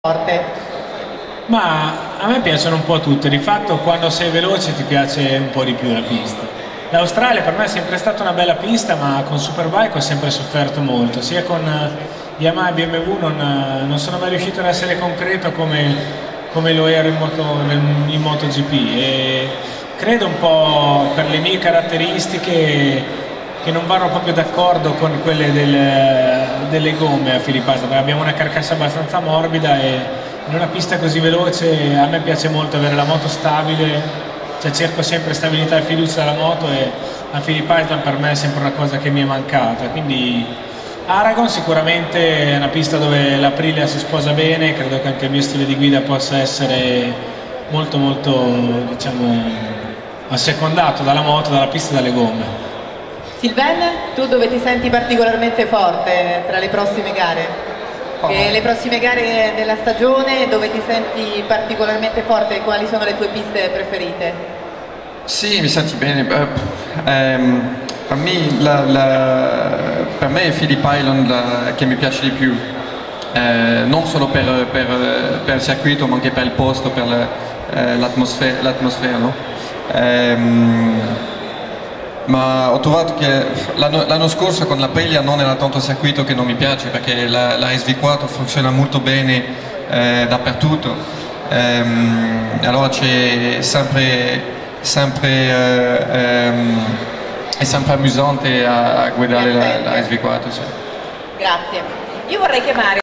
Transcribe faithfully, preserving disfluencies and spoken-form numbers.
forte? Ma a me piacciono un po' tutte, di fatto quando sei veloce ti piace un po' di più la pista. L'Australia per me è sempre stata una bella pista, ma con Superbike ho sempre sofferto molto, sia con Yamaha e B M W non, non sono mai riuscito ad essere concreto come, come lo ero in, moto, in MotoGP e credo un po' per le mie caratteristiche che non vanno proprio d'accordo con quelle del, delle gomme a Filippato, perché abbiamo una carcassa abbastanza morbida e in una pista così veloce a me piace molto avere la moto stabile, cioè cerco sempre stabilità e fiducia dalla moto e a Phillip Island per me è sempre una cosa che mi è mancata, quindi Aragon sicuramente è una pista dove l'Aprilia si sposa bene, credo che anche il mio stile di guida possa essere molto molto diciamo assecondato dalla moto, dalla pista e dalle gomme. Sylvain, tu dove ti senti particolarmente forte tra le prossime gare? E le prossime gare della stagione, dove ti senti particolarmente forte? Quali sono le tue piste preferite? Sì, mi senti bene. Um, per, me, la, la, per me è Phillip Island la, che mi piace di più, uh, non solo per, per, per il circuito ma anche per il posto, per l'atmosfera, l'atmosfera, no? Um, ma ho trovato che l'anno scorso con l'Aprilia non era tanto il circuito che non mi piace, perché la, la S V quattro funziona molto bene eh, dappertutto, ehm, allora c'è sempre, sempre, eh, ehm, è sempre amusante a, a guidare la, la S V quattro. Sì. Grazie. Io vorrei chiamare